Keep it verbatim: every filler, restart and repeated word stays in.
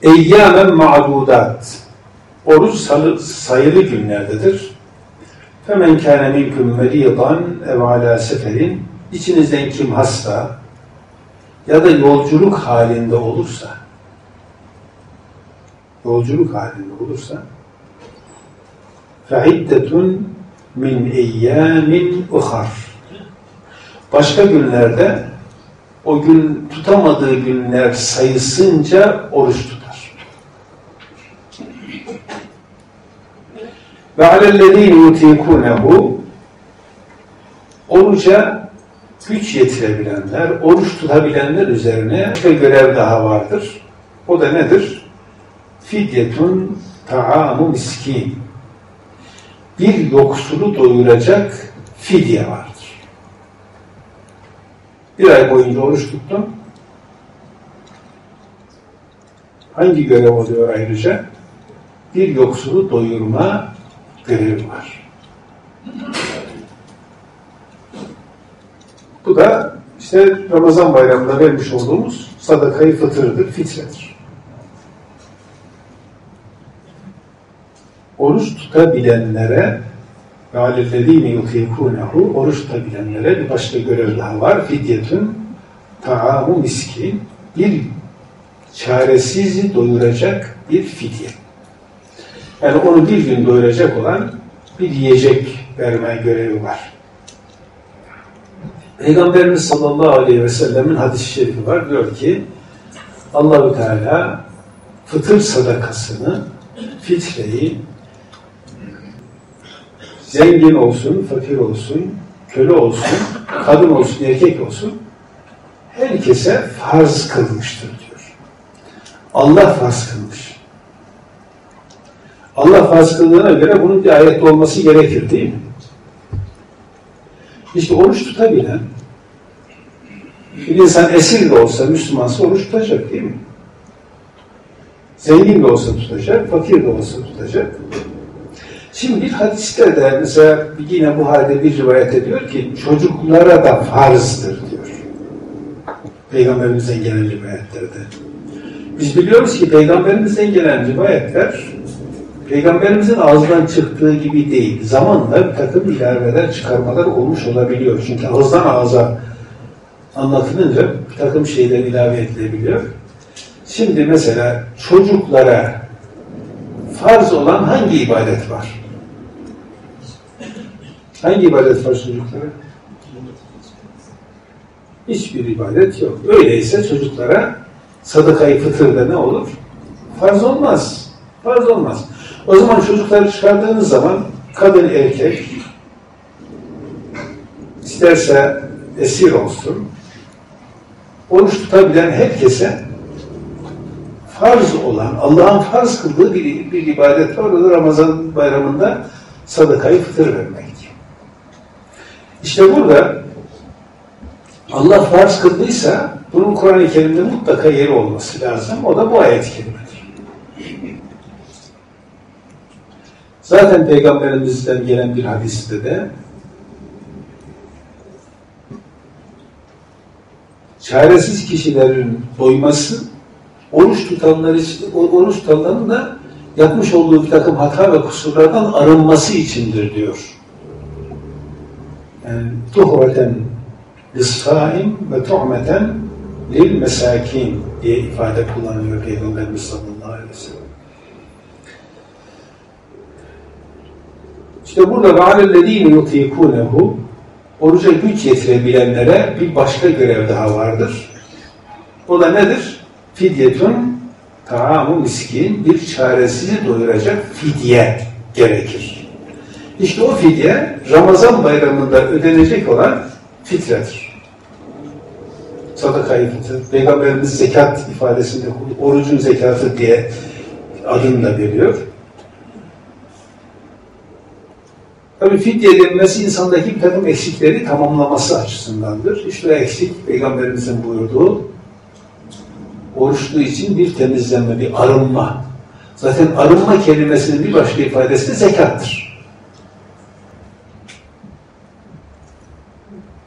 Eyyâmen ma'dudat. Oruç sayılı günlerdedir. Femen kâne minkum merîdan ev alâ seferin. İçinizden kim hasta ya da yolculuk halinde olursa, yolculuk halinde olursa, فَعِدَّةٌ min eyyâmin ukhar. Başka günlerde o gün tutamadığı günler sayısınca oruç tutar. Ve alellezîne yutîkûnehu, oruca güç yetirebilenler, oruç tutabilenler üzerine bir görev daha vardır. O da nedir? Fidyetun ta'amu miskin. Bir yoksulu doyuracak fidye vardır. Bir ay boyunca oruç tuttum. Hangi görev oluyor ayrıca? Bir yoksulu doyurma görevi var. Bu da işte Ramazan bayramında vermiş olduğumuz sadakayı fıtırdır, fitredir. Oruç tutabilenlere ve alellezîne yutîkûnehu, oruç tutabilenlere bir başka görev daha var. Fidyetun ta'amu miskin, bir çaresizi doyuracak bir fidye. Yani onu bir gün doyuracak olan bir yiyecek verme görevi var. Peygamberimiz sallallahu aleyhi ve sellemin hadis-i şerifi var. Diyor ki Allah-u Teala fıtır sadakasını, fitreyi zengin olsun, fakir olsun, köle olsun, kadın olsun, erkek olsun herkese farz kılmıştır diyor. Allah farz kılmış. Allah farz kıldığına göre bunun bir ayette olması gerekir değil mi? İşte oruç tutabilen, bir insan esir de olsa, Müslümansa oruç tutacak değil mi? Zengin de olsa tutacak, fakir de olsa tutacak. Şimdi bir hadiste de mesela yine bu halde bir rivayet ediyor ki çocuklara da farzdır diyor. Peygamberimizden gelen rivayetlerde. Biz biliyoruz ki Peygamberimizden gelen rivayetler Peygamberimizin ağzından çıktığı gibi değil. Zamanla bir takım ilaveler, çıkarmalar olmuş olabiliyor. Çünkü ağızdan ağza anlatılınca bir takım şeyler ilave edilebiliyor. Şimdi mesela çocuklara farz olan hangi ibadet var? Hangi ibadet var çocuklara? Hiçbir ibadet yok. Öyleyse çocuklara sadakayı fıtırda ne olur? Farz olmaz. Farz olmaz. O zaman çocukları çıkardığınız zaman kadın erkek isterse esir olsun, oruç tutabilen herkese farz olan, Allah'ın farz kıldığı bir, bir ibadet var. O da Ramazan bayramında sadakayı fıtır vermek. İşte burada Allah farz kıldıysa bunun Kur'an-ı Kerim'de mutlaka yeri olması lazım. O da bu ayet-i kerimedir. Zaten Peygamberimizden gelen bir hadiste de çaresiz kişilerin doyması, oruç tutanlar için, oruç tutanların da yapmış olduğu bir takım hata ve kusurlardan arınması içindir diyor. Yani tuhveten lis-sâim ve tu'meten lil-mesâkîn diye ifade kullanıyor Peygamberimiz sallallahu aleyhi ve sellem. İşte burada وَعَلَى يُطِيقُونَهُ, oruca güç yetirebilenlere bir başka görev daha vardır. O da nedir? Fidyetun ta'amu miskin, bir çaresizi doyuracak fidye gerekir. İşte o fidye Ramazan bayramında ödenecek olan fitredir. Sadaka-i fitret. Peygamberimiz zekat ifadesinde orucun zekatı diye adını da veriyor. Tabii fidye denmesi insandaki bir takım eksikleri tamamlaması açısındandır. İşte o eksik Peygamberimizin buyurduğu oruçlu için bir temizlenme, bir arınma. Zaten arınma kelimesinin bir başka ifadesi de zekattır.